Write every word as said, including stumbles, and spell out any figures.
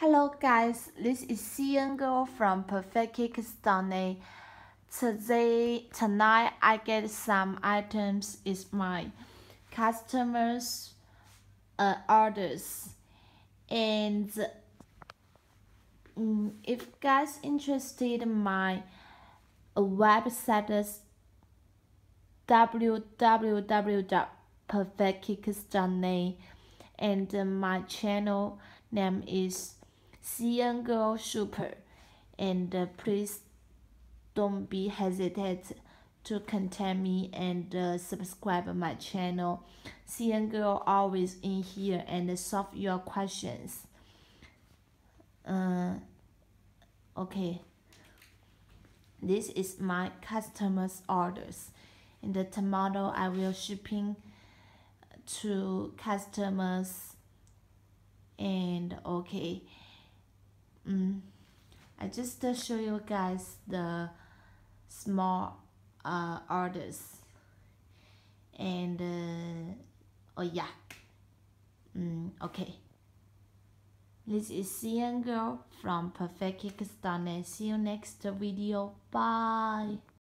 Hello guys, this is C N girl from perfectkickss dot net. Today, tonight I get some items is my customers' uh, orders, and um, if guys interested in my uh, website is w w w dot perfectkickss dot net, and uh, my channel name is C N Girl Super, and uh, please don't be hesitant to contact me and uh, subscribe my channel. C N Girl always in here and solve your questions. Uh, okay, this is my customers' orders, and the tomorrow I will shipping to customers. And okay, mm, I just uh, show you guys the small uh, orders, and uh, oh yeah, mm, okay, this is C N Girl from perfectkickss dot net. See you next video. Bye.